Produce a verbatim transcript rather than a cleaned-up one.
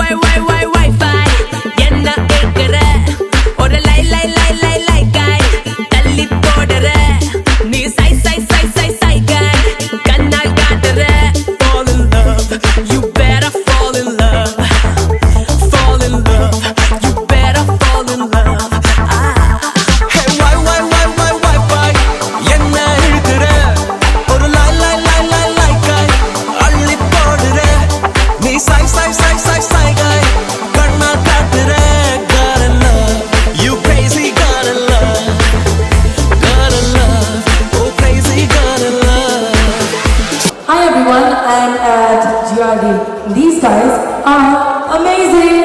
வை வை வை wifi என்ன கேக்குற ஒரு லை லை லை லை லை காய் தள்ளி போடுற நீ சை சை சை சை சை காய் கண்ணால் காட்டுற fall in love you better fall in love fall in love you better fall in love hey why why why why why why என்ன இழுக்குற ஒரு லை லை லை லை லை காய் அள்ளி போடுற நீ சை சை சை சை சை காய் கண்ணால் காட்டுற gotta love you crazy gotta love gotta love oh crazy gotta love. Hi everyone, I'm at G R D. These guys are amazing.